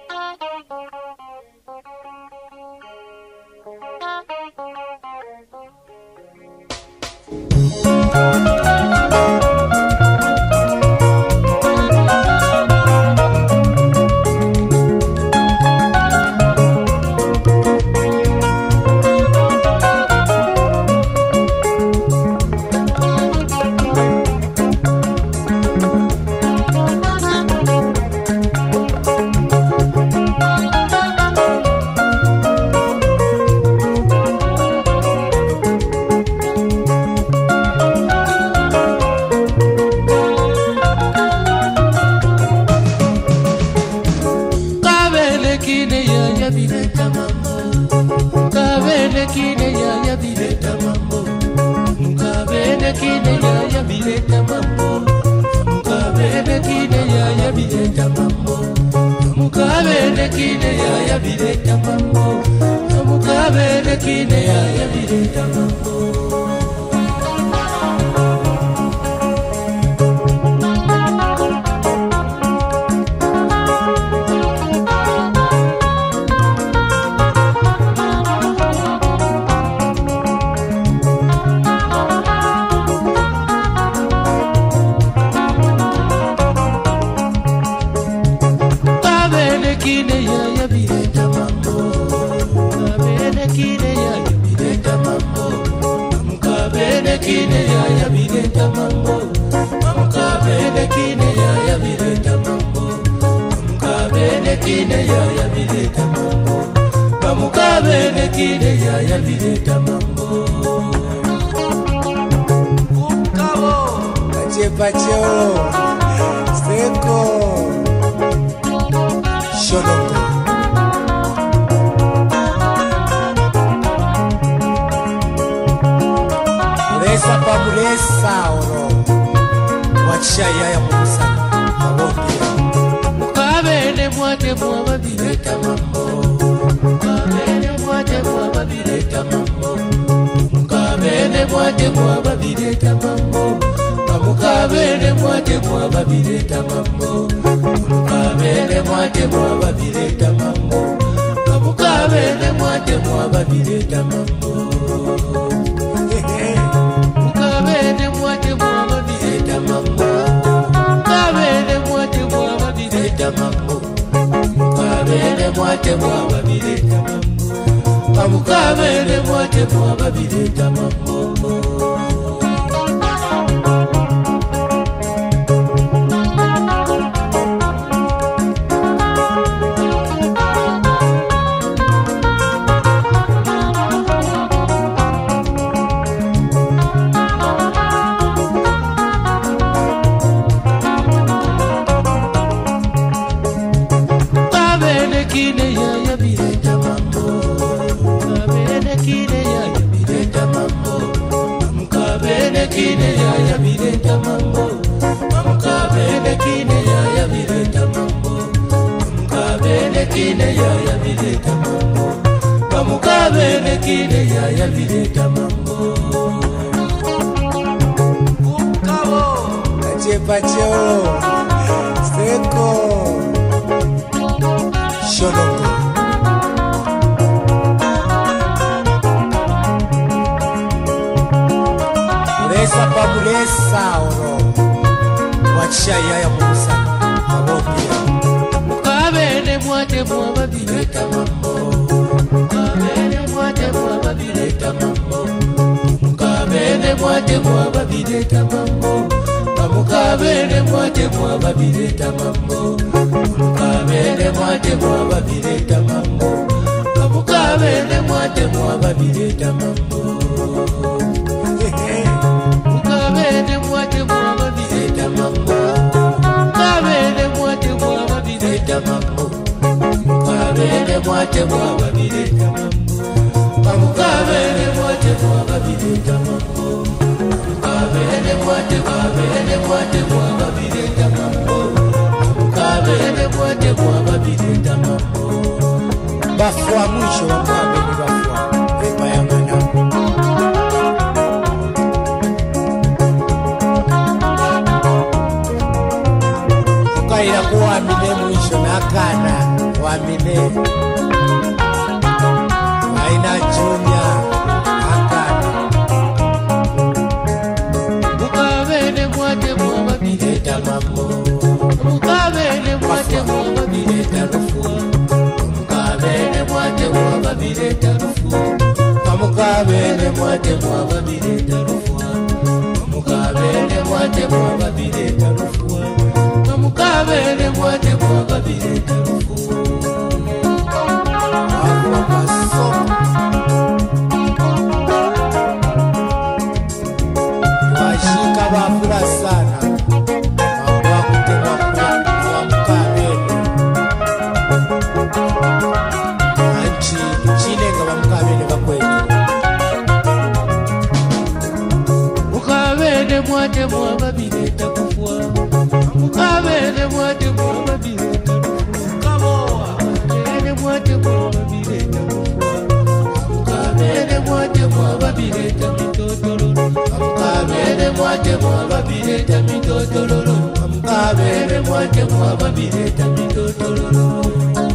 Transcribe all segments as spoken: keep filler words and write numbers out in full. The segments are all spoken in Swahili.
Bafwa mwisho wa mwabe ni bafwa Eba ya mana Ukaira kuwa mine mwisho na kana wamine aina chunya akana mukabene mwate mwaba bileta mambo mukabene mwate mwaba bileta rufua mukabene mwate mwaba bileta rufua mukabene mwate mwaba bileta rufua mukabene mwate mwaba bileta rufua mukabene mwate mwaba bileta rufua washika wafula sana wakutema kwa mukabene anchi chinenga wa mukabene wakwetu mukabene mwate mwaba bileta kufua mukabene mwate mwaba bileta kamoa mukabene mwate mwaba bileta kufua mukabene mwate mwaba bileta mitotololo mukabene mwate mwaba bileta mitotololo mukabene mwate mwaba bileta mitotololo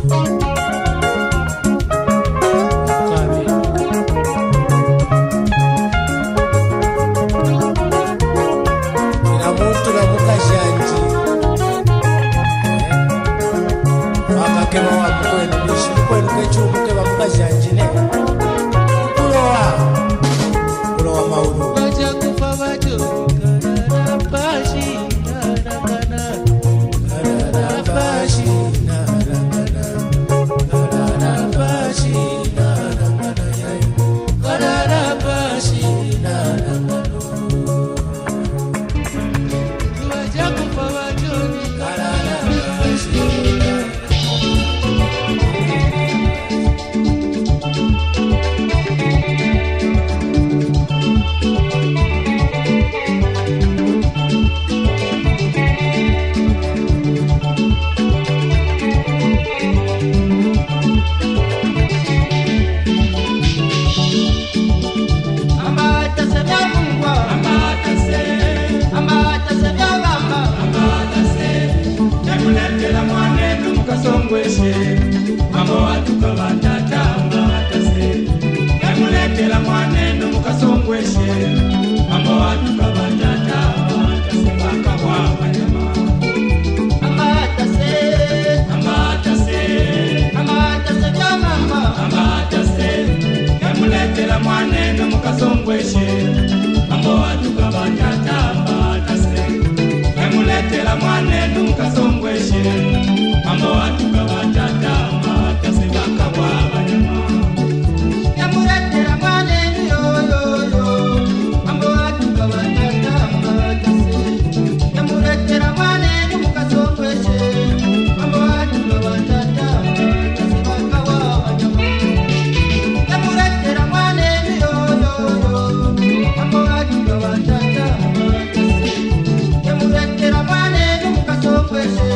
kema wa mkwenu nishi mkwenu kechumu kema mkajanjine kulowa kulowa mauru baja kufa bajo kararabashi narakana kararabashi narakana kararabashi narakana kararabashi narakana baja kufa bajo kararabashi mambo watu kabatata mbatase yamuletela mwanendo mukasongweshe mambo watu kabatata mbatase bakabwa wanyama amatase amatase amatase bya mama amatase yamuletela mwanendo mukasongweshe mambo watu kabatata mbatase yamuletela mwanendo mukasongweshe mambo watu kabatata mbatase bakabwa wanyama yamuletela mwanendo yo yo yo mambo watu kabatata mbatase yamuletela mwanendo mukasongweshe mambo watu kabatata mbatase bakabwa wanyama yamuletela mwanendo yo yo yo mambo watu kabatata mbatase yamuletela mwanendo mukasongweshe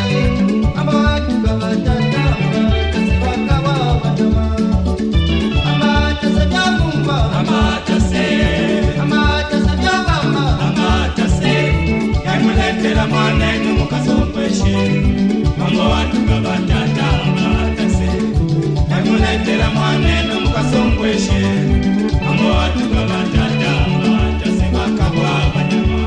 mwanenu mukasongweshe mambo watu kabatata mbatase yamuletela mwanenu mukasongweshe mambo watu kabatata mbatase bakabwa wanyama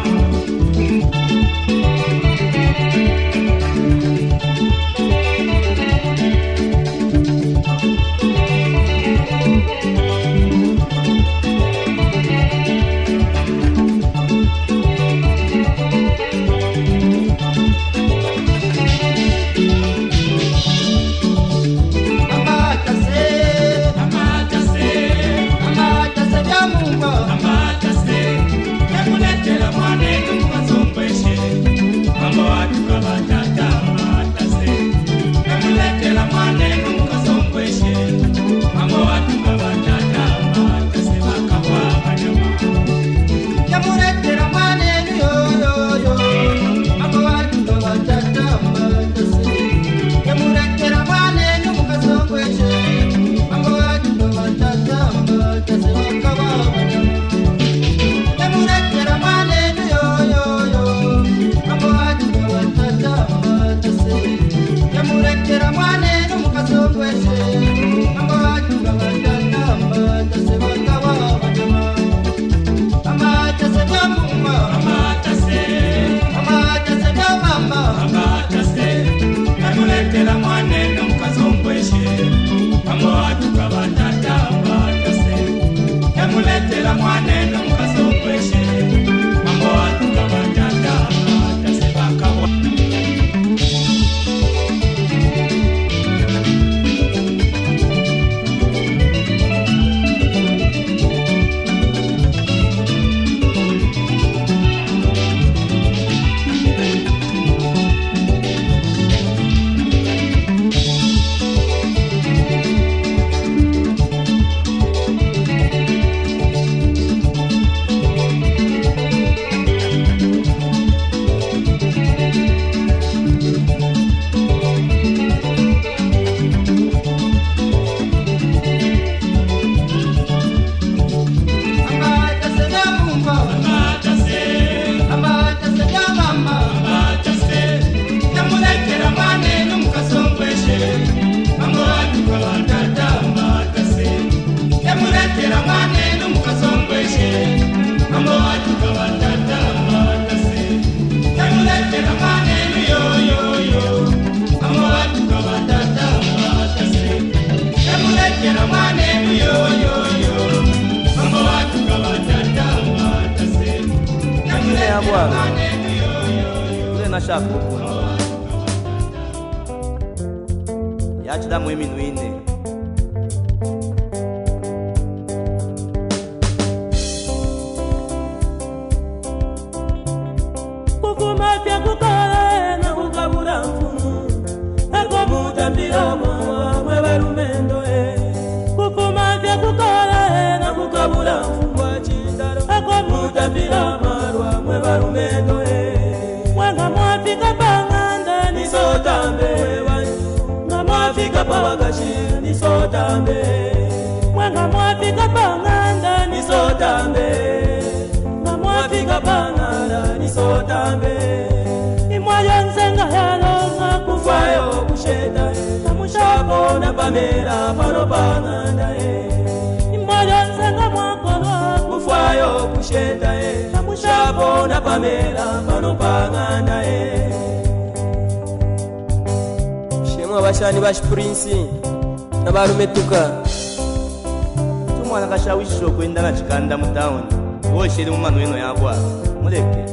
Yamuletera mwanenu mukasongweshe bishop kuno yachida mu eminu ine kuvuma vya kukala na kukabula mfumu eko mutambila mwa mwe lumendo e kuvuma vya kukala na kukabula mfumu achindalo eko mutambila marwa mwe lumendo e mwenga mwafika panganda ni sotambe nga mwafika pawakashi ni sotambe mwenga mwafika panganda ni sotambe nga mwafika panganda ni sotambe imwayo nsenga yalonga kufayo kusheta namushako na pamela pano panganda e imwayo nsenga mwakolwa kufayo kusheta namushako na pamela pano panganda e shemwa bashani bash prince na barumetuka tumwana kashawisho kwenda na chikanda mu town woshiri mu manu eno yabwa muleke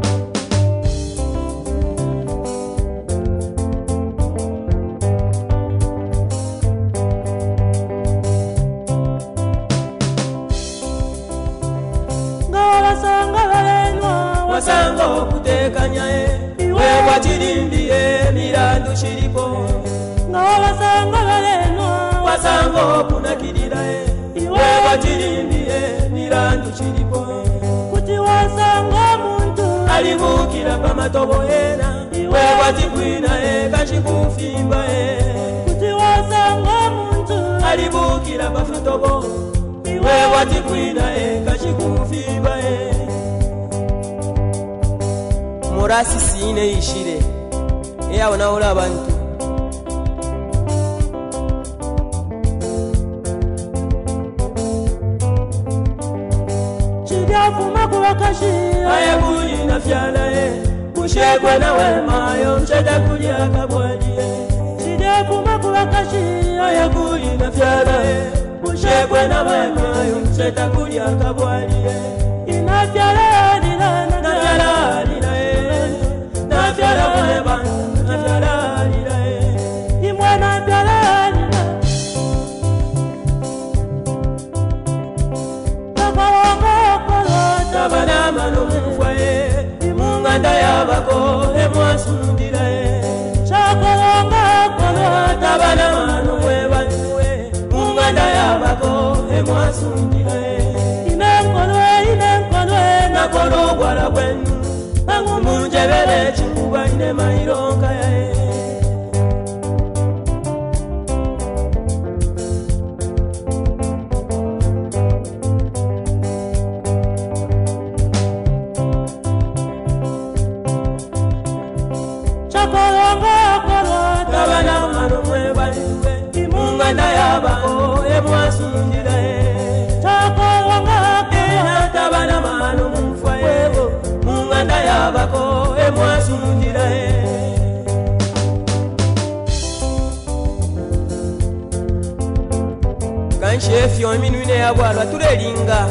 ngala sanga balenwa wasango kutekanya e iwe kwachirimbie mirandu shiripo ngala sanga balenwa wasango kunakirira e iwe kwachirimbie mirandu shiripo kuti wasanga muntu alibukira pamatobo yena iwe kwatikwina e kashikufimba e kuti wasanga muntu alibukira pamatobo iwe kwatikwina e kashikufimba e morasi sine ishire eyawo nawola abantu chidyafuma kubakashi ayekuli na fyala e kushekwe na wemayo mcheta kuli akabwalie chidyafuma kubakashi ayekuli na fyala e kushekwe na wemayo mcheta kuli akabwalie ina fyala adilana na fyala adilana na fyala weba na fyala adilana imwe na fyala adilana tabana manu mufwaye imunganda yabako emwasundira e chakolonga kono tabana manu webanwe munganda yabako emwasundira e inenkolwe inenkolwe nakolo gwala kwenu angu munjebele chikuba ine maironga ya e imunganda yabako emwasundira e chakolonga kena tabana manu mufwaye munganda yabako emwasundira e kanshefyo eminwine yabwalwa tulelinga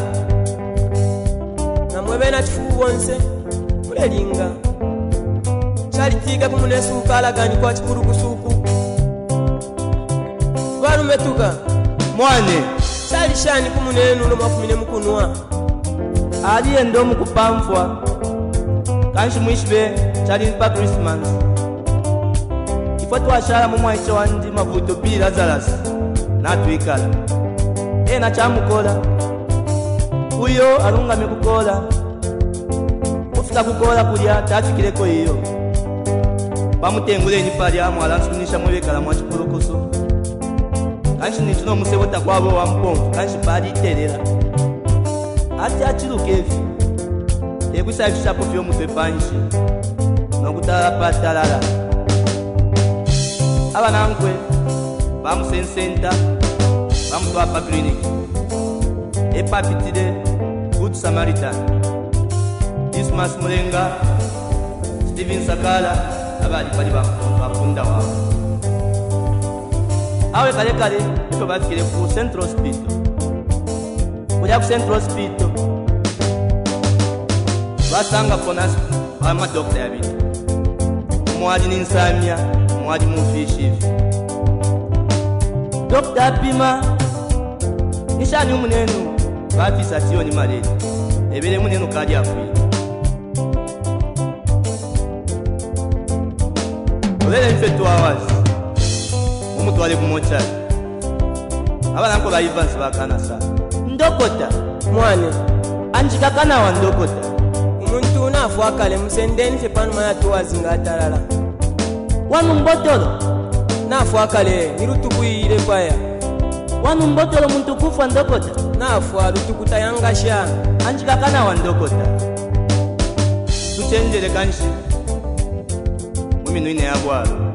namwebe na chifubu bonse tulelinga chalitiga kumunesuka alagani kwa chikurukusuku barumetuka mwane salishani kumunenu no mafumine mukunwa aliye ndo mukupamfwa kanshi mwishbe chali pa Christmas ifo twashara mu mwaicho wandi mavuto bi Lazarus natwikala ena chamukola uyo alungame kukola ufika kukola kulya tafikireko iyo bamutengule ni pali amwe alansunisha mwebekala mwa chikurukusu kanshi nituno musebota kwabo wa mpomfu kanshi pali terera ati achirukevi ekusafishapo vyo mutwe panshi nokutala patalala abanangwe bamusensenta bamutwapa clinic epapitile Good Samaritan Dismas Mulenga Steven Sakala abali pali bakunda wabo awe kale kale ito batikile ku Central Hospital kuja ku Central Hospital basanga ponasi ama doctor yabiti omwaji ninsamya omwaji mufishi Dokta Pima nishani umunenu bafisa tiyo ni malezi ebele munenu kadi afuye olele nfe two hours umutwale kumochari abana nko ba Evans bakana sa ndokota mwane anjikakana wa ndokota umuntu unafu akale musendeni fe panuma ya tuwazi ngatalala wanu mbotolo nafu akale nirutukuyire kwaya wanu mbotolo muntu kufa ndokota nafu alutukuta yangasha anjikakana wa ndokota tuchenjele kanshi muminu ine ya bwalo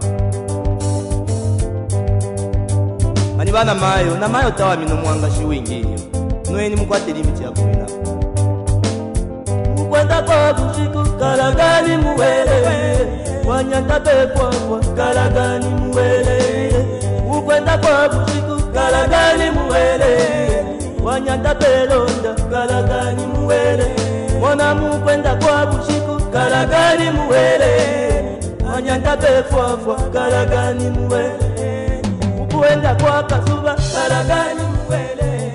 ani bana mayo na mayo tawa mino mwangashi wingi noeni mukwate limiti ya kumina mukwenda kwa bushiku kalagani muwele wanyata pepwapwa kalagani muwele mukwenda kwa bushiku kalagani muwele wanyata pelonda kalagani muwele mona mukwenda kwa bushiku kalagani muwele wanyata pepwapwa kalagani muwele mukwenda kwa kasuba kalagani muwele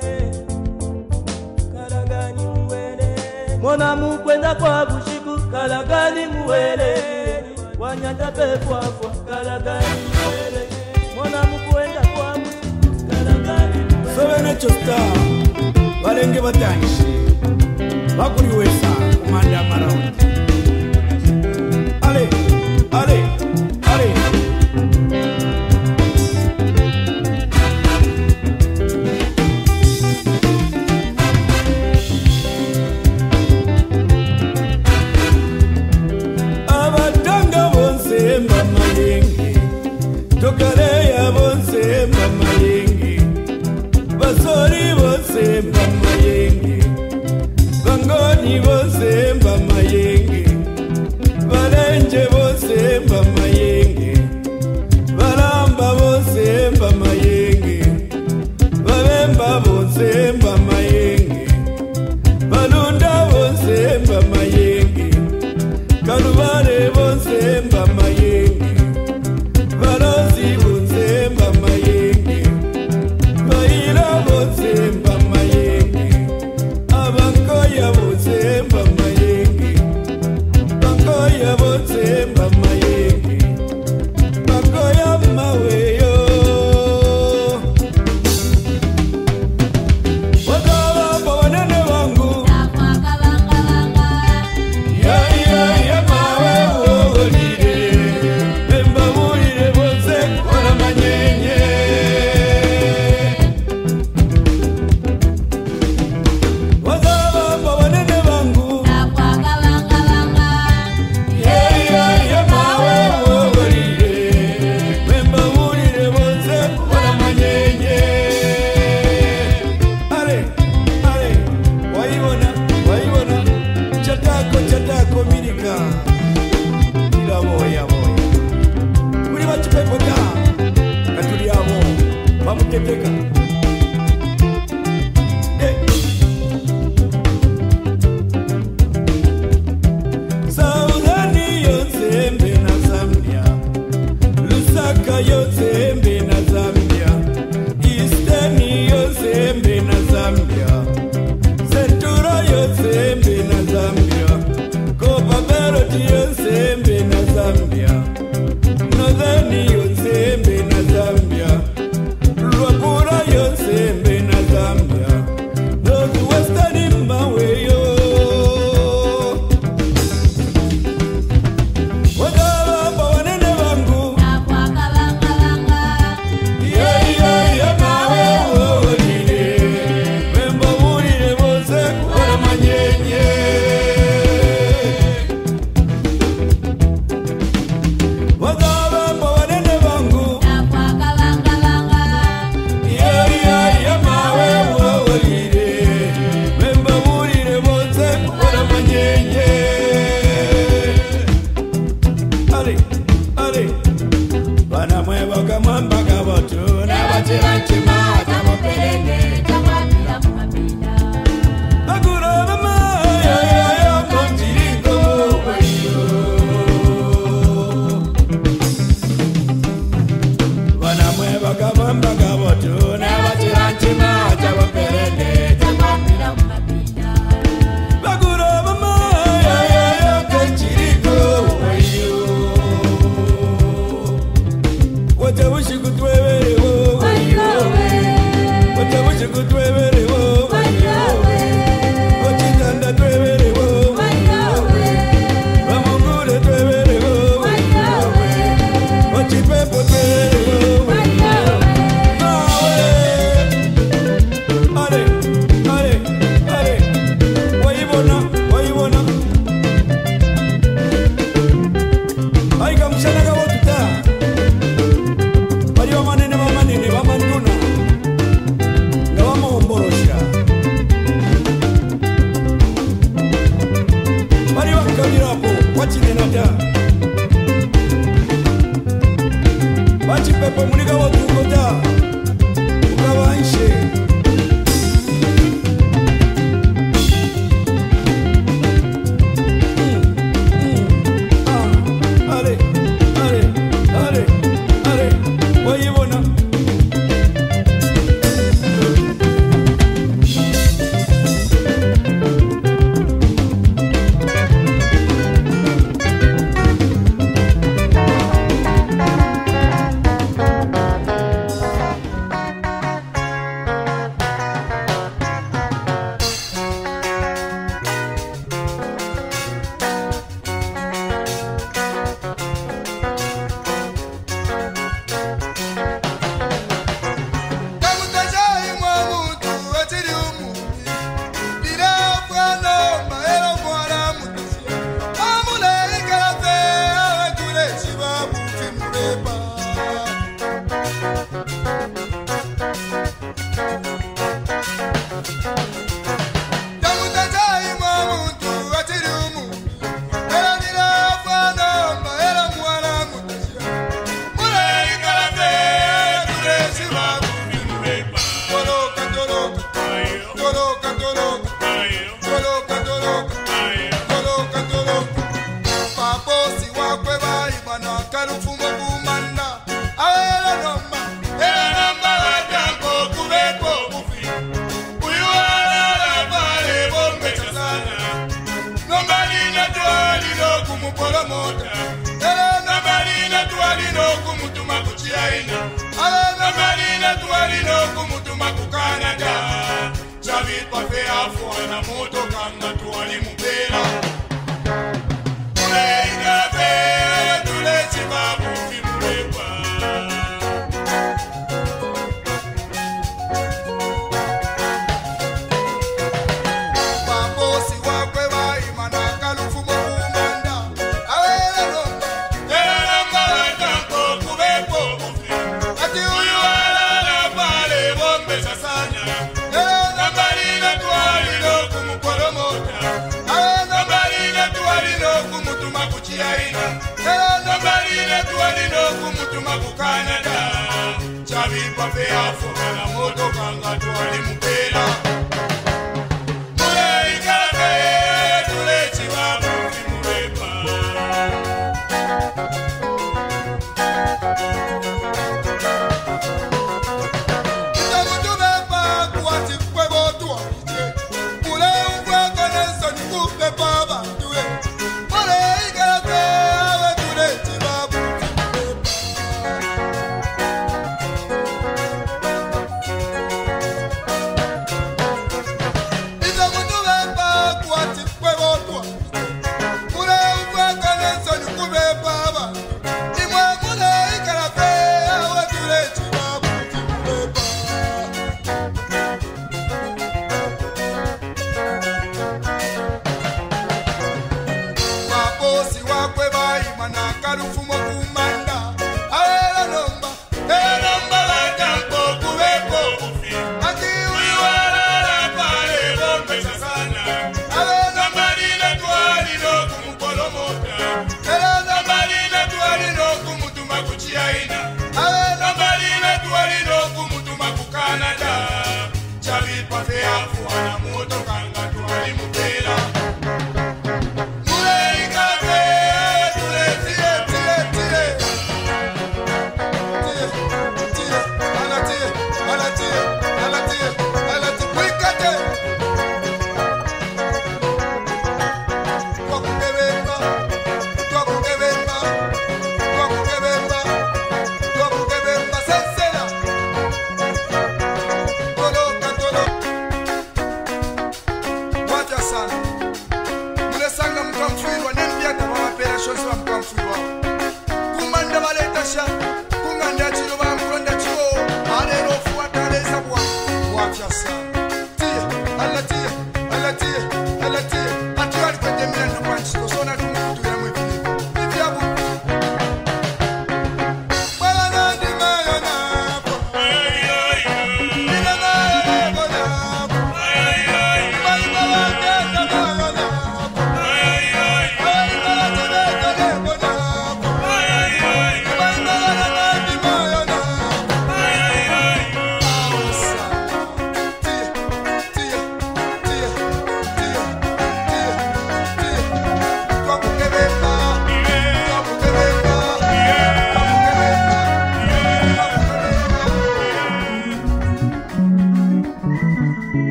kalagani muwele mona mukwenda kwa bushiku kalagani muwele wanyata pepwapwa kalagani muwele mona mukwenda kwa bushiku kalagani muwele Sobene chosta Walenge batanshi Bakuri wesa Kumanda maraundi Ale Ale Ale Abatanga bonse mama yengi Tokare ya bonse mama yengi Basori bonse mama yengi Bangoni bonse mama yengi Balenje bonse mama yengi Balamba bonse mama yengi Babemba bonse mama yengi Balunda bonse mama yengi Kalubare bonse mama yengi Balozi bonse mama yengi Baila bonse mama yengi Abankoya bonse mama yengi Bankoya bonse mama yengi Bankoya maweyo Wakawa pawanene wangu Ya ya ya mawe uolide Bemba uolide bonse wana manyenye Wakawa pawanene wangu Ya ya ya mawe uolide Bemba uolide bonse wana manyenye Ale, ale, waibona, waibona Chatako, chatako, mirika Ila boya, boya Kuli wachipepo da Katuli abo Mamuteteka Eh Saudani yonse mbe na Zambia Lusaka yonse mbe na Zambia Eastern yonse mbe na Zambia Centura yonse mbe na Zambia Copa Verde yonse mbe na Zambia Northern yonse mbe na Zambia Luapura yonse mbe na Zambia Northwestern maweyo Wadawa pawanene wangu Yeah, yeah, yeah, mawe uolide Wemba uolide bonse wana manyenye Wadawa pawanene wangu Yeah, yeah, yeah, mawe uolide Wemba uolide bonse wana manyenye Ale, ale Bana mwewa kama mbaga watu Na wachira nchima kama pelenge Akura mama ya ya ya konjiri komo wayo mwamba gabotu nabatira ntima chabaperende chambamira mumapinda baguro mama ya ya ya kachiriko wayo watabushi kutwebere wo wayo watabushi kutwebere wo wayo wachitanda twebere wo wayo bamugure twebere wo wayo wachipepo twebere wo Pepo muniga watu ngoja ukawaishe ale ale ale ale wayibona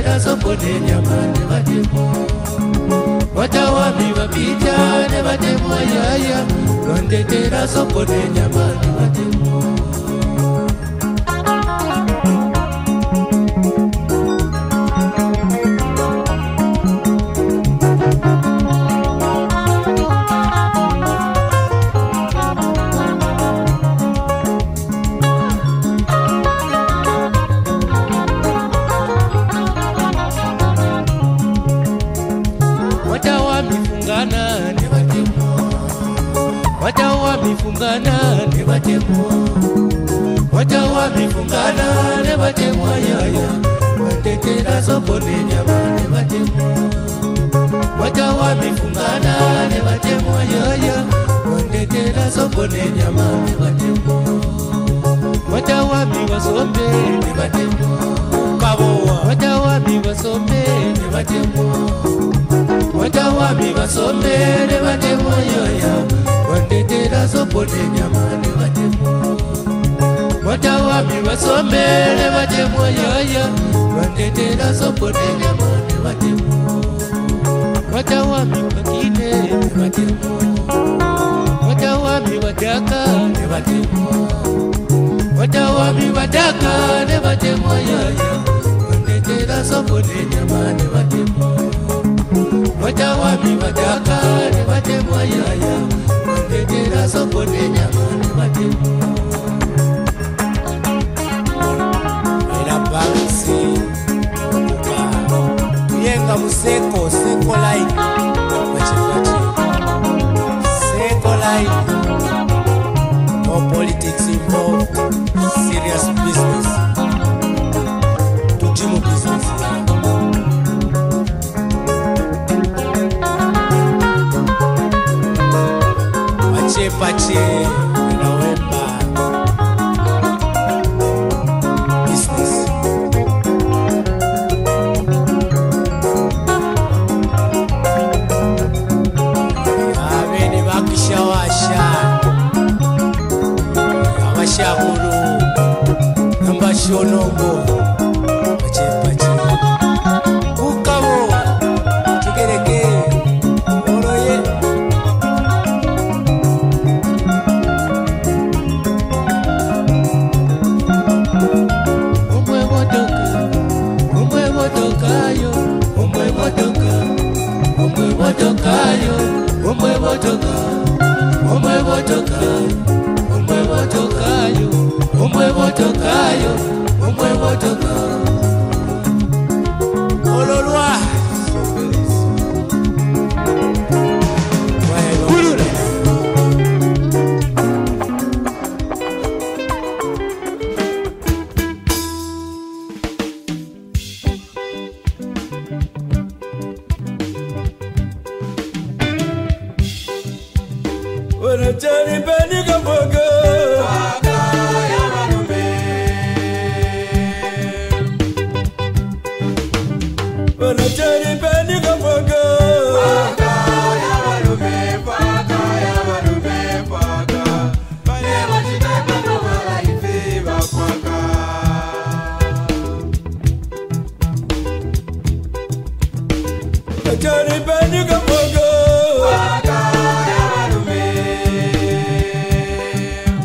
Wandetera soko ne nyama ne batemo. Watawami wapita ne batemo yaya. Wandetera soko ne nyama ne batemo. Mifungana ne batemo. Watawa mifungana ne batemo yaya. Wandetera soko ne nyama ne batemo. Watawa mifungana ne batemo yaya. Wandetera soko ne nyama ne batemo. Watawa miwasombe ne batemo. Kaboa. Watawa miwasombe ne batemo. Watawa miwasombe ne batemo yaya. Wandetera soko ne nyama ne batemo. Watawa miwasombe ne batemo yaya. Wandetera soko ne nyama ne batemo. Watawa miwakine ne batemo. Watawa miwadaka ne batemo. Watawa miwadaka ne batemo yaya. Wandetera soko ne nyama ne batemo. Watawa miwadaka ne batemo yaya. Wandetera soko ne nyama ne batemo. Era bangsi kuka yenga museko seko like wachifachi seko like. No politics involved, serious business. Tujimu business. Pache pache inawemba business. Abeni bakishawasha abashakuru nambashonongo pache pache ukabo tugereke oroye. Wotokayo, umwe wotoka, umwe wotoka, umwe wotokayo, umwe wotokayo, umwe wotoka. Ololwa. Kulula. When I tell you, Benny, come for good. When I tell you, Benny, come for good. I tell you, Benny, come for good.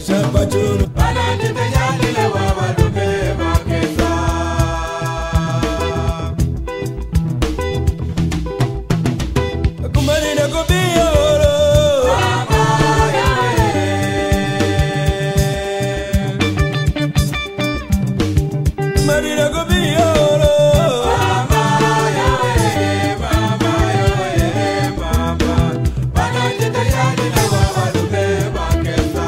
Kashamba churu Banajite yalile wabaluke bakesa Kumarina kubioro Mama yae Kumarina kubioro Mama yae Mama yae Mama Banajite yalile wabaluke bakesa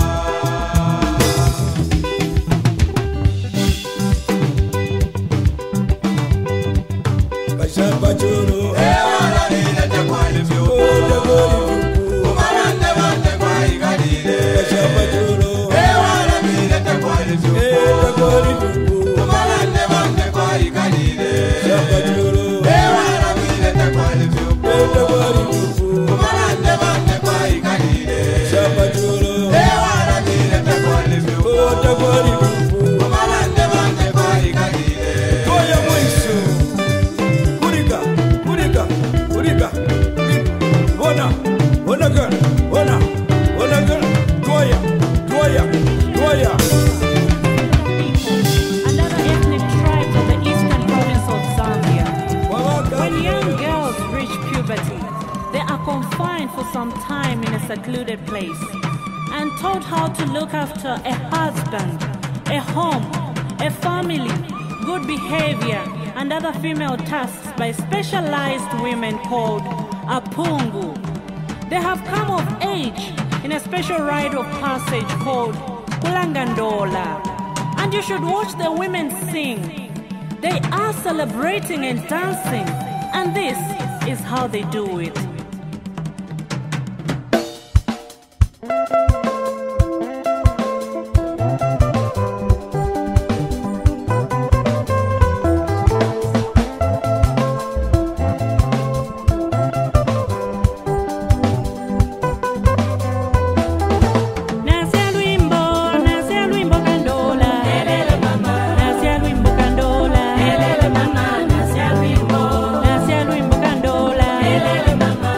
Kashamba churu Ewala lile te kwali vyo Ode gori vuku Umarande bande kwa ikalile Kashamba churu Ewala lile te kwali vyo Ode gori vuku Umarande bande kwa ikalile Kashamba churu Ewala lile te kwali vyo Ode gori vuku Umarande bande kwa ikalile Kashamba churu Ewala lile te kwali vyo Ode gori vuku Umarande bande kwa ikalile Koya mwisho Kurika, kurika, kurika Bona, bona girl, bona, bona girl Koya, koya, koya Another ethnic tribe of the eastern province of Zambia. When young girls reach puberty, they are confined for some time in a secluded place and taught how to look after a husband, a home, a family, good behavior, and other female tasks by specialized women called Apungu. They have come of age in a special rite of passage called Kulangandola. And you should watch the women sing. They are celebrating and dancing, and this is how they do it. Nasia Luimbo, Nasia Luimbo Kandola. Nasia Luimbo Kandola. Nasia Luimbo Kandola.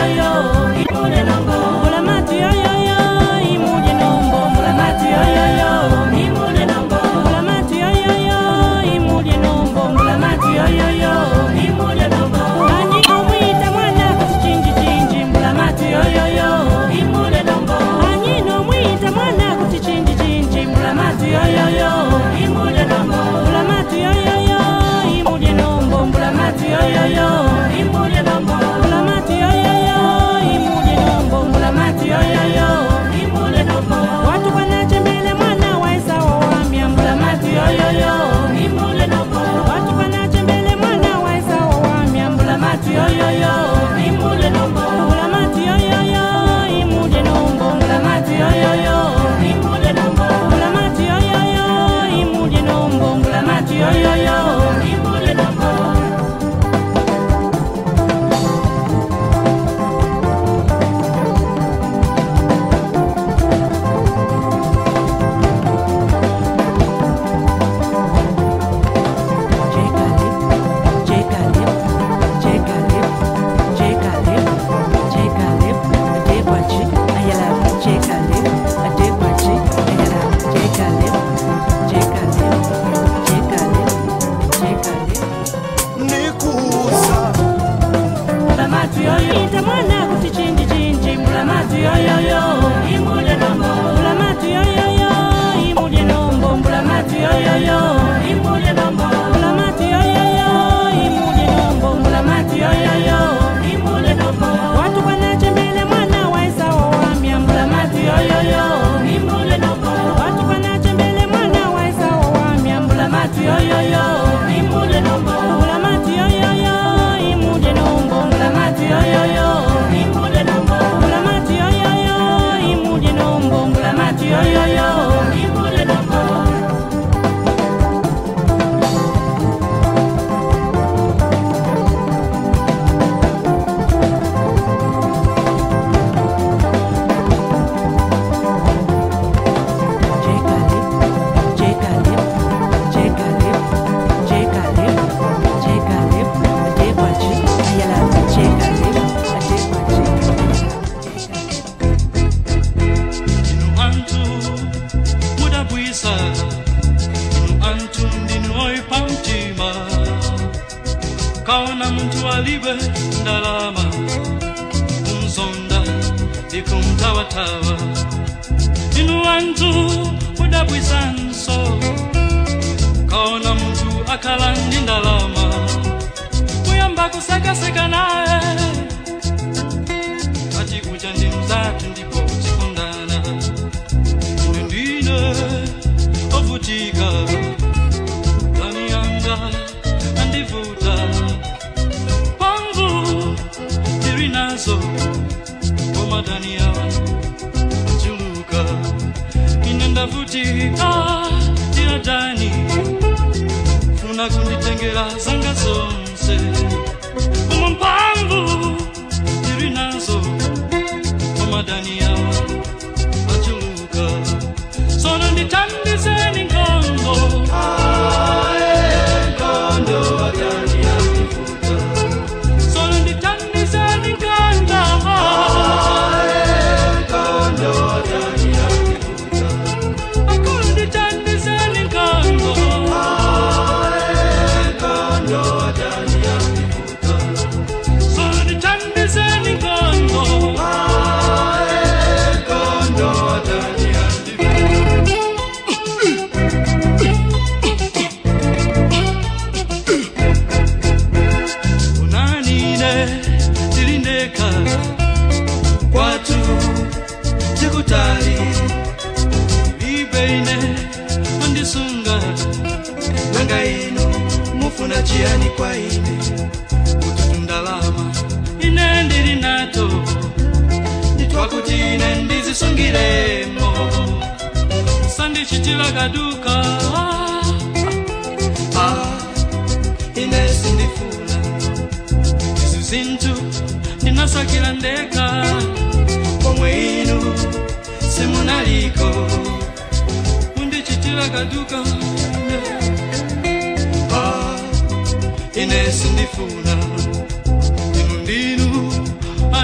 yo yo, imule nombo. Mulamati yo yo yo, imule nombo. Mulamati yo yo yo, imule nombo. Mulamati yo yo yo, imule nombo. Mulamati yo yo yo, imule nombo. Ani omwita mwana kuchinji chinji. Mulamati yo yo yo, imule nombo. Ani no mwita mwana kuchinji chinji. Mulamati yo yo yo, imule nombo. Mulamati yo yo yo, imule nombo. Mulamati yo yo yo, imule nombo. Mulamati yo yo yo, imule nombo. Mulamati yo yo yo, imule nombo. Watu wanachembele mwana wa Esau wamia. Mulamati yo yo yo, imule nombo. Watu wanachembele mwana wa Esau wamia. Mulamati yo yo yo, imule nombo. Mulamati yo yo yo, imule nombo. Mulamati yo yo yo, imule nombo. Mulamati yo yo yo, imule nombo. Mulamati yo yo yo, imule nombo.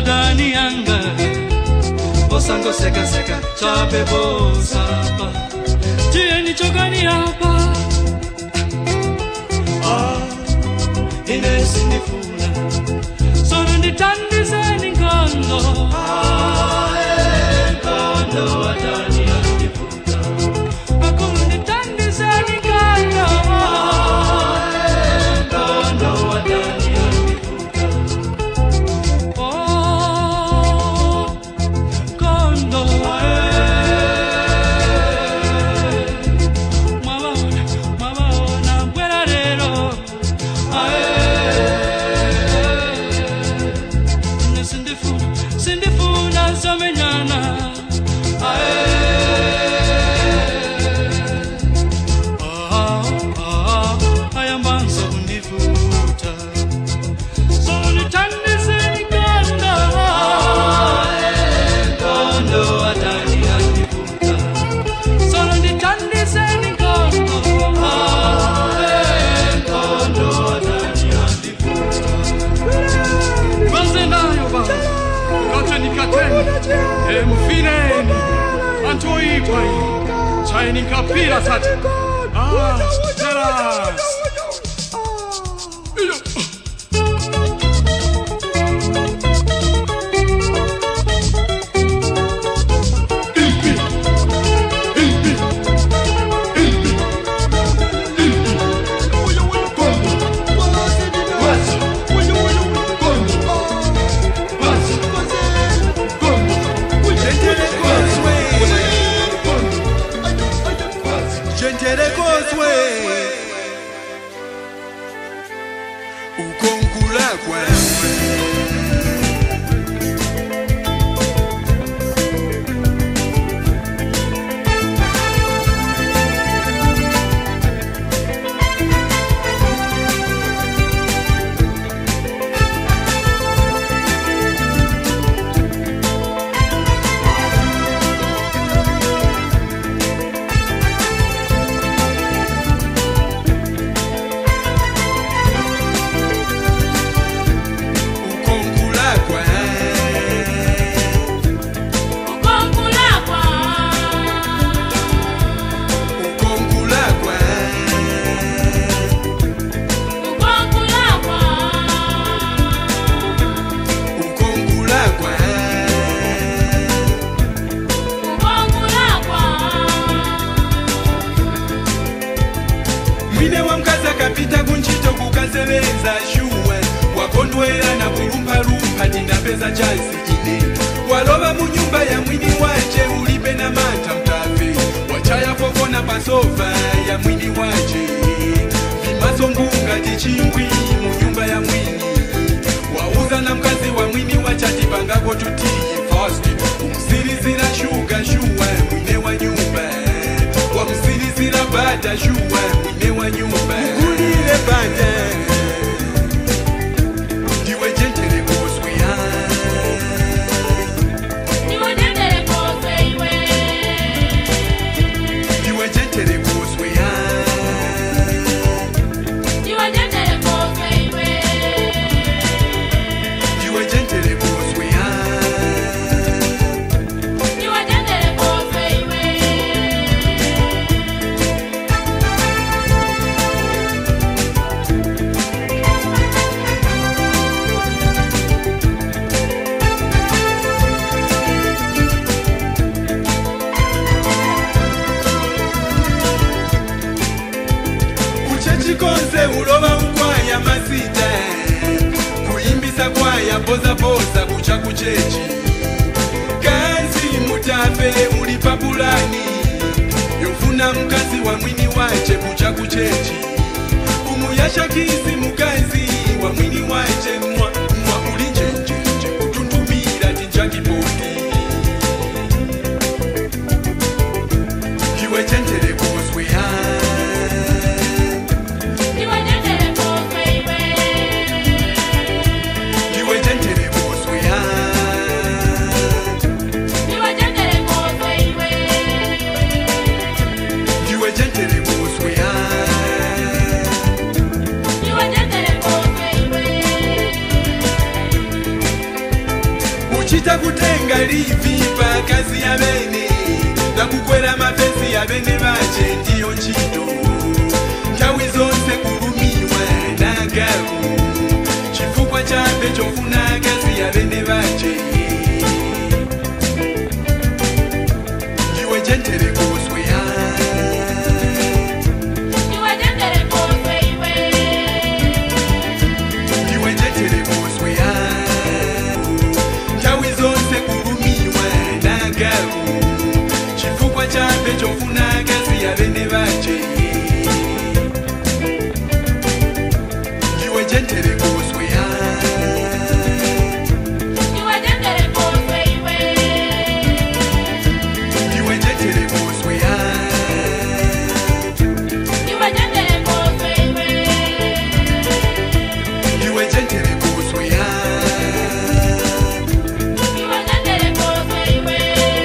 ndani yanga bosango seka seka chape bosapa tieni chokani hapa ah inesi nifuna sono nditandize ningondo ah ngondo atani andifuta akulu nditandize ningondo ah ngondo atani andifuta oh ngondo mabona mabona bwera rero sindifuna somenyana ayambanzo undivuta solitandisenigondo gondo atani andivuta solitandisenigondo gondo atani andivuta bazenayo baba kateni kateni emfineni antoipai chaini kapira sati ah teras You are takutenga livi pakazi ya bene takukwera mapesi ya bene bache ndiyo ntchito nthawi zonse kulumiwa nagaku chifukwa chabe chofuna kazi ya bene bache ndiwe jentere kuswe ya ndiwe jentere kuswe iwe ndiwe jentere kuswe ya nthawi zonse kulumiwa nagaku chifukwa chabe chofuna kazi ya bene bache ndiwe jentere kuswe ya ndiwe jentere kuswe iwe ndiwe jentere kuswe ya ndiwe jentere kuswe iwe ndiwe jentere kuswe ya ndiwe jentere kuswe iwe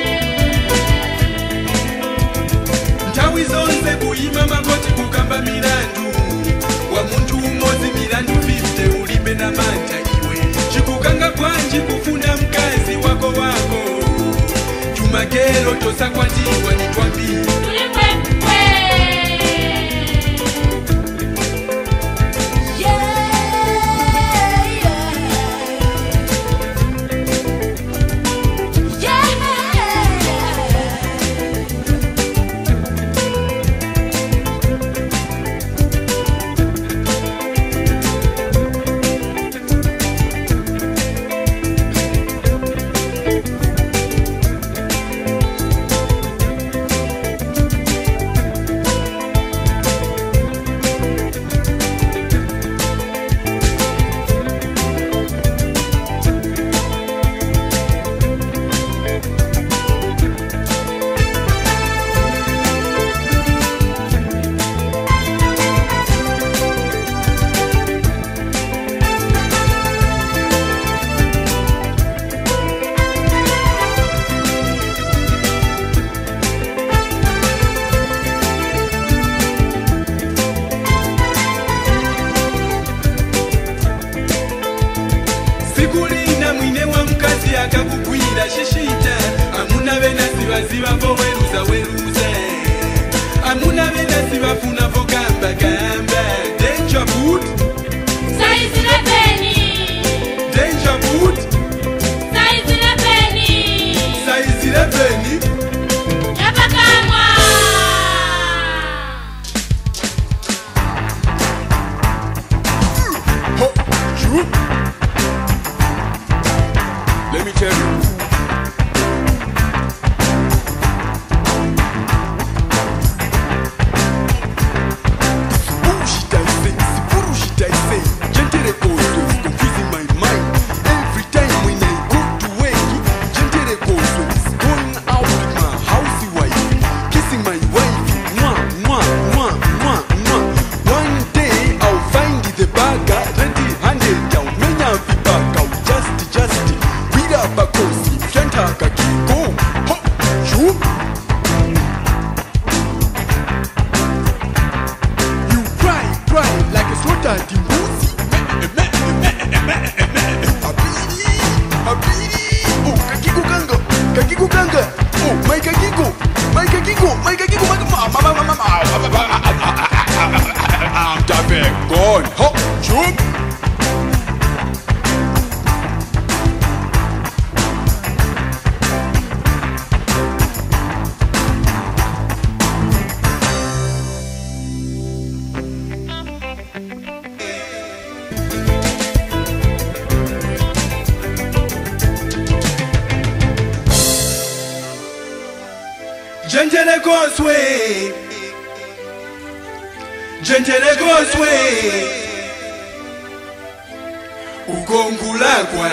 nthawi zonse kuyima magoti kukamba milandu wa muntu umozi milandu fifty ulibe na manja iwe chikukanga kwanji kufuna mkazi wako wako Jumagero tosakwatiwa ni twambi sikulina mwine wa mkazi akakugwira shishita amuna bena sibaziba vo weruza weruza amuna bena sibafuna vo gamba gamba danger boot Size eleven danger boot Size eleven size eleven Yapakamwa ho shoot. Let me tell you. Bullshit I say, it's bullshit I say. Gentle Koso is confusing my mind. Every time when I go to work, Gentle Koso is going out with my housey wife, kissing my wife. Mwah, mwah, mwah, mwah, mwah. One day I'll find the bagger, ready-handed down. Menya vibaka, just, just. Wida bakosi, fianta kakiko. Ho, shoo. You cry, cry like a slaughtered mbuzi. Abidi, abidi. Oh, kakiko kanga, kakiko kanga. Oh, my kakiko, my kakiko, my kakiko, my mama, mama, mama. I'm tapping, gone. Ho, shoot. Gentile Causeway, Gentile Causeway, ukongulagwa.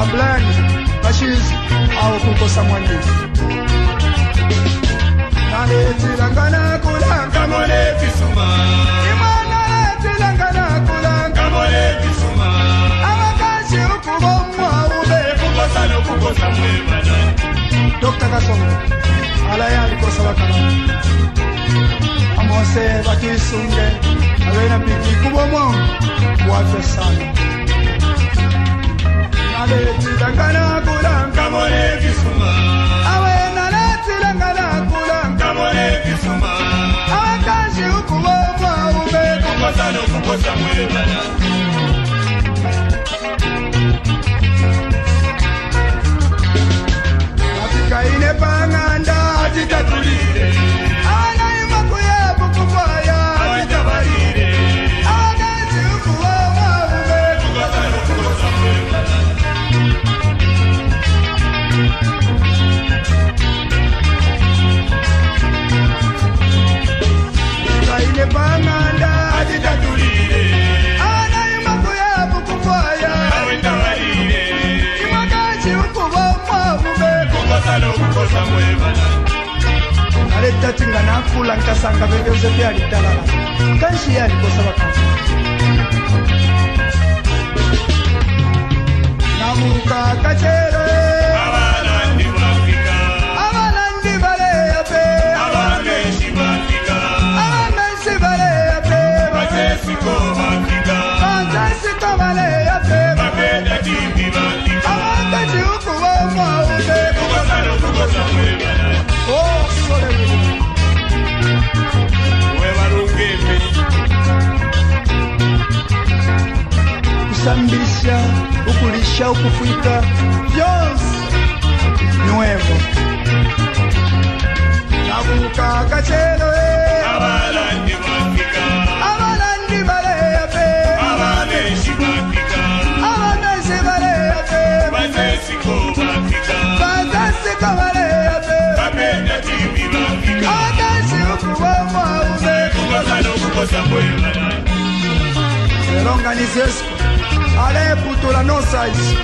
Ablani, Ashiz, au kukosa mwandisi. Naleti langana kulanga mole kisuma. Imana leti langana kulanga mole kisuma. Amakashi ukubomwa ube kukosa no kukosa mwebana. Doctor Kasongo, alaya likosa wakana. Amose bakisunge, awena piki kubomwa, wafya sana. Naleti langana kulanga mole kisuma. Awena leti langana kulanga mole kisuma. Amakashi ukubomwa ube kukosa no kukosa mwebana. Kaine panganda atitatulire ana imakuye bukufaya atitabarire ana zikuwa wawe kubatano kukosa mwema kaine panganda atitatulire ana imakuye bukufaya atitabarire imakazi ukuwa Kusano kukosa mwebana. Aleta tinga nakula nkasanga bebe uzepe alitalala. Kanshi ya likosa wakana. Namuka kachero Abalandi wafika Abalandi bale yape Abameshi wafika Abameshi bale yape Basesiko wafika Basesiko bale yape Bakeda timbi wafika Abakachi ukuwa mwaude Oh, sole wili Wewa rungepe Kusambisha, ukulisha, ukufuika Yonsi Nuevo Nabuka kachelo Abalandi wafika Abalandi bale yape Abameshi wafika Abameshi bale yape Basesiko wafika Basesiko bale yape Bakenda tibi wafika Akashi ukuwa mwauze Kukosa no kukosa mwema Seronga ni zesko Ale puto la no size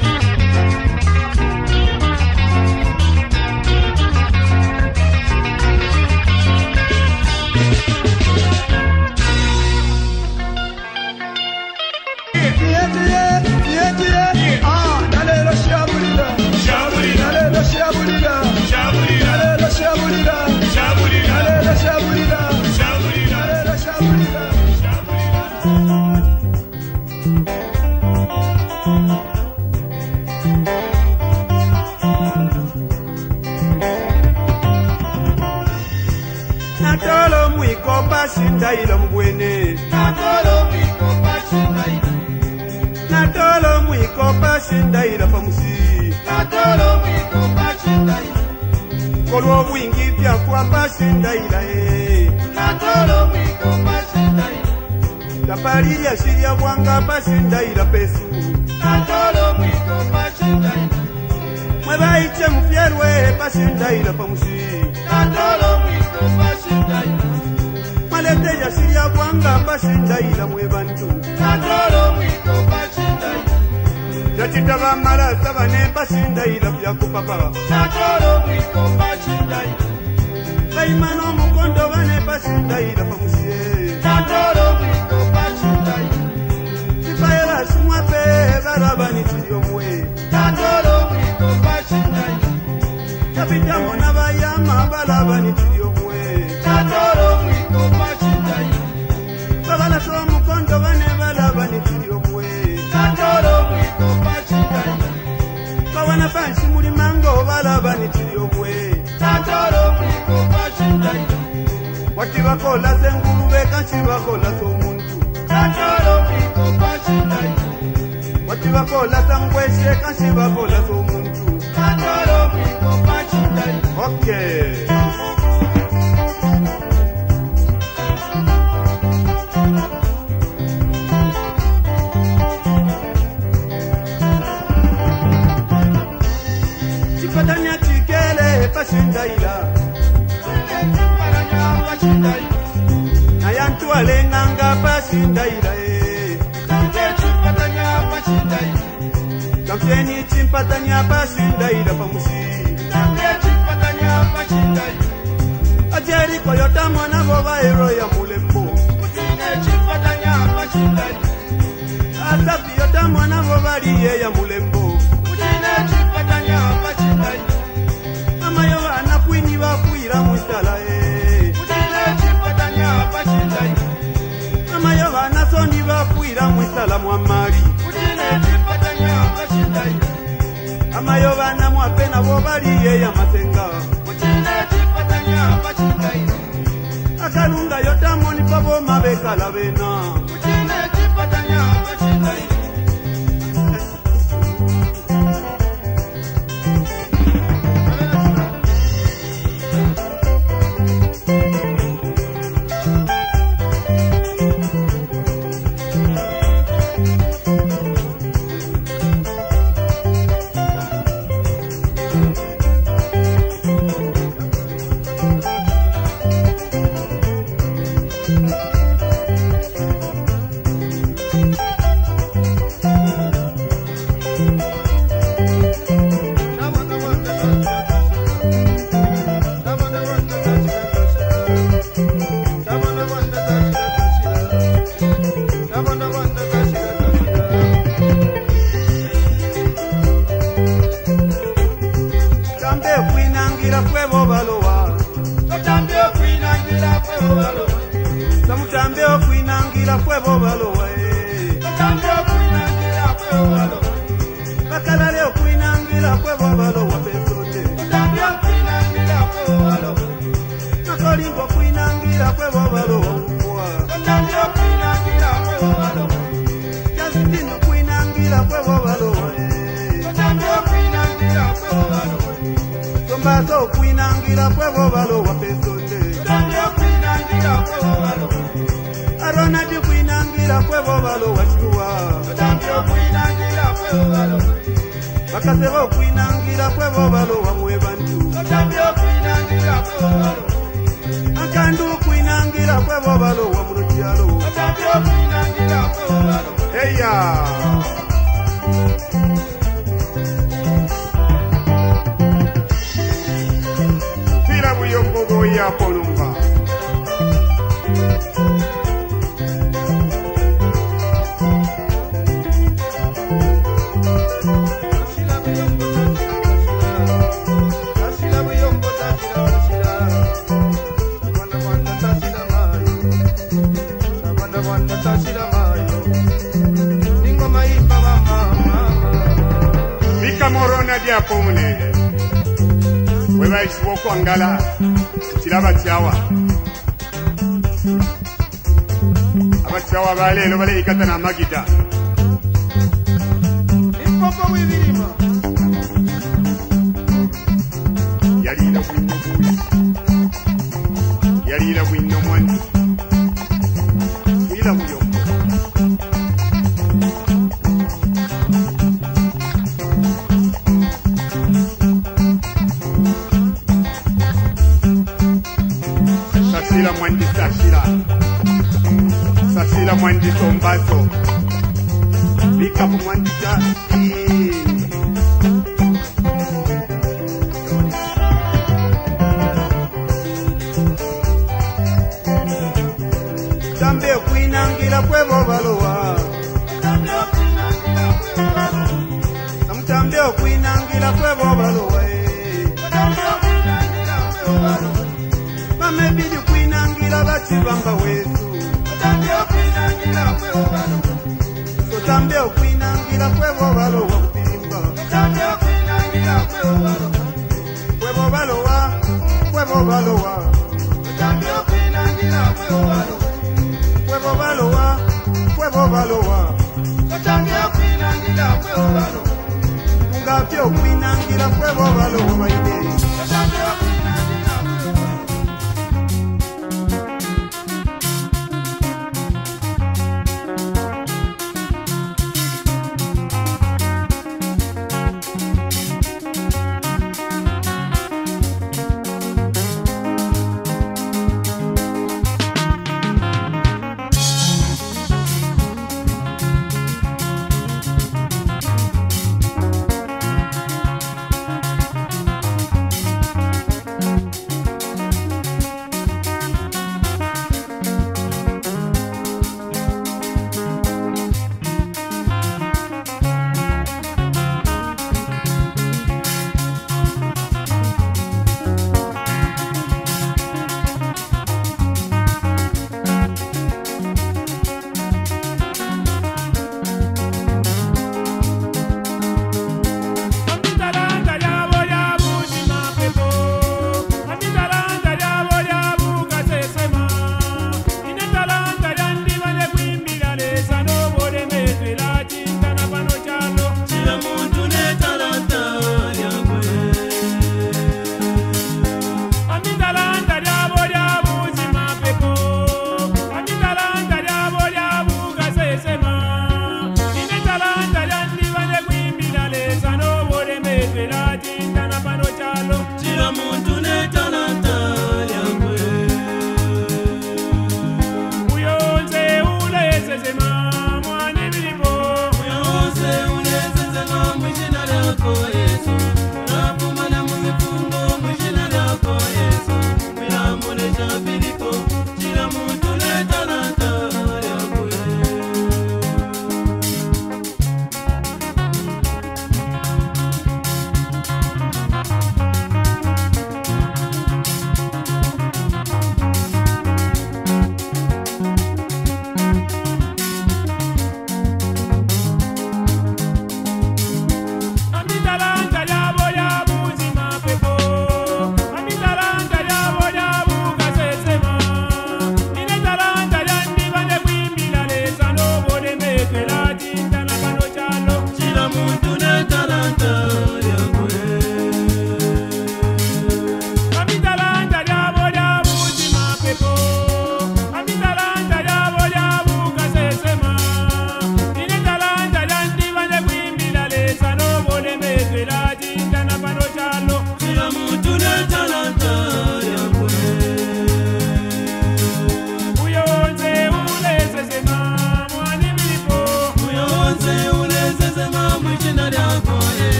Natolo mwiko pashinda ilo mbwene Natolo mwiko pashinda ilo Natolo mwiko pashinda ilo pamusi Natolo mwiko pashinda ilo Kolwo mwingi pya kwa pashinda ila e Natolo mwiko pashinda ilo Tapari ya shiria wanga pashinda ila pesu Natolo mwiko pashinda ilo Mweba iche mfierwe pashinda ila pamusi Natolo mwiko pashinda ila Malete ya shiria wanga pashinda ila mwebantu Natolo mwiko pashinda ila Yachitaba mara sabane pashinda ila pya kupapa Natolo mwiko pashinda ila Kaimano mukondo wane pashinda ila pamusi Natolo mwiko pashinda ila Sipaela sumwape barabani chiyo mwe Natolo mwiko pashinda ila Kapita mona bayama barabani chiyo mwe Natolo mwiko pashinda ila Babala so mukondo wane barabani chiyo mwe Natolo mwiko pashinda ila Kawana panshi muri mango barabani chiyo mwe Natolo mwiko pashinda ila Wati bakola zengurube kanshi bakola so muntu Natolo mwiko pashinda ila Wati bakola zangweshe kanshi bakola so muntu Natolo mwiko pashinda ila Okay Chipatanya chikele pashinda ila Chipatanya pashinda ila Nayantu alenganga pashinda ila Chipatanya pashinda ila Championi chimpatanya pashinda ila pamushi. Championi chimpatanya pashinda ila. Ajeri koyota mwana bova hero ya mulembo. Kutine chimpatanya pashinda ila. Asafi yota mwana bova liye ya mulembo. Kutine chimpatanya pashinda ila. Ama yo anakwini wakuira mwitala e. Kutine chimpatanya pashinda ila. Ama yo anasoni wakuira mwitala mwamari. Kutine chimpatanya pashinda ila. Ama yo bana mwapena bobaliye ya masenga. Kutine chimpatanya pashinda ila. Akalunga yotamoni pabo mabekala bena. Kutine chimpatanya pashinda ila. Katana magida Ipopo wivirima Yalila wino kuwi Yalila wino mwani Wila wiyombo Sashila mwandi sashila Sashila mwandi sombazo Bika mwandi jasi Tambe kuinangira kwebo balowa Tambe kuinangira kwebo balowa Mame bidi kuinangira bachibamba wesu So tambe okuinangira kwebo balowa kupimba Kwebo balowa, kwebo balowa Kwebo balowa, kwebo balowa Ungapyo okuinangira kwebo balowa baide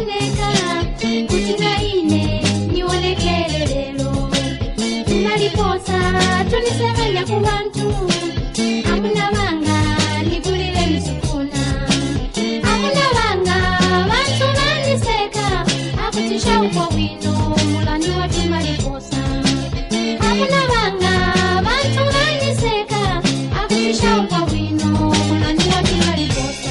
naleka kutinga ine niwonekele lelo tunaliposa tunisemenya ku bantu amuna banga nikulile misukuna amuna banga bantu naniseka akutisha uko wino mulani wa tumaliposa amuna banga bantu naniseka akutisha uko wino mulani wa tumaliposa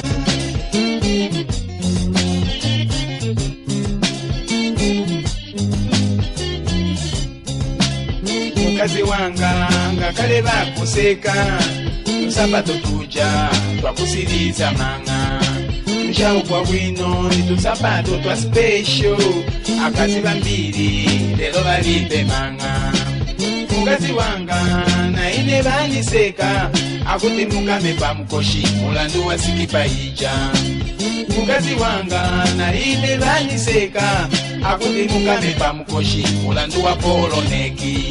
mukazi wanga ngakale bakuseka tusabato tuja twakusiriza manga tushawukwa bwino nitusabato twa special akazi bambiri lero balipe manga mukazi wanga naine baniseka akuti mukame pamukoshi mulandu wa sikipa ija mukazi wanga naine baniseka akuti mukame pamukoshi mulandu wa poloneki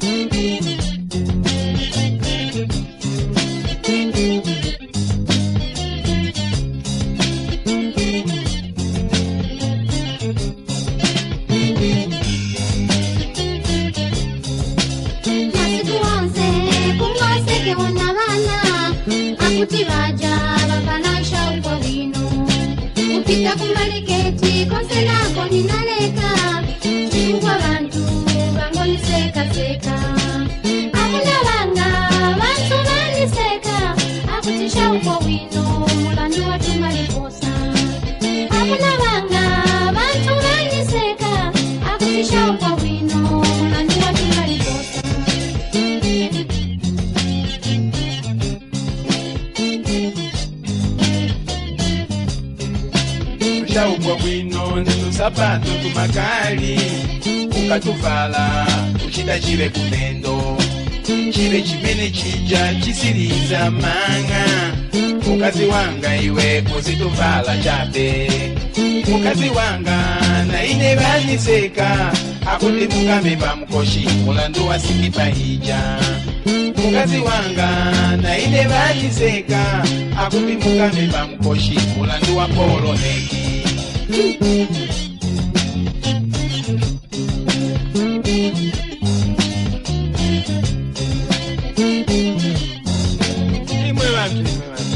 Kutibaja bafana shauko wino upita kumaliketi konse nako ninaleka chukwa bantu bangoni seka seka amuna banga bantu bani seka akutisha uko wino mulandu wa tumaliposa amuna banga bantu bani seka akutisha uko wino mulandu wa tumaliposa ukwa bwino nenu sapato tumakali ukatuvala uchita chive kunendo chive chimene chija chisiriza manga mukazi wanga iwe kuzituvala chabe mukazi wanga naine baniseka akuti mukame pamukoshi mulandu wa sikipa hija mukazi wanga naine baniseka akuti mukame pamukoshi mulandu wa poloneki imwe bantu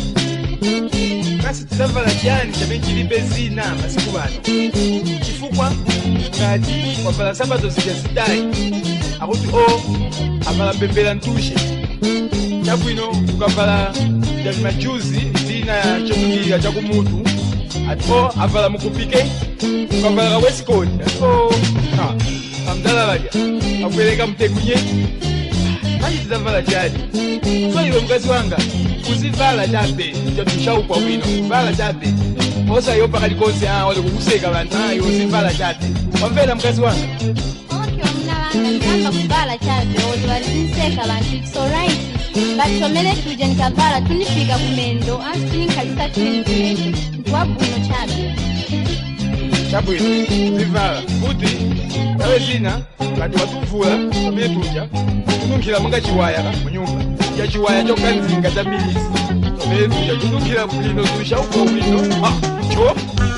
kasi tizavala chani chabe chilipe zina masiku bano chifukwa ngati wavala sabato zija zidai akuti o avala mbembela ntushe chabwino ukavala jani majuzi zina chotungirira chakumutu atiko avala mukupike ukavala westcoat atiko amdala baja akueleka mtegunye mani tizavala chani so iwe mkazi wanga kuzivala chabe chatushaukwa wino kuvala chabe osa yopa kalikonse wale kukuseka bantu ayo uzivala chabe wamvela mkazi wanga okay wamuna wanga nitamba kuvala chabe ozi walizinseka bantu it's alright batomele tuje nikavala tunifika kumendo ansi tunikalisa tuni kumendo ntuwabuno chabe chabwino zivala kuti nawe zina kati watuvula pamene tuja tununkhira monga chiwaya ka munyumba cha chiwaya chokanzinga cha milisi pamene tuja tununkhira bwino tushauko bwino ah cho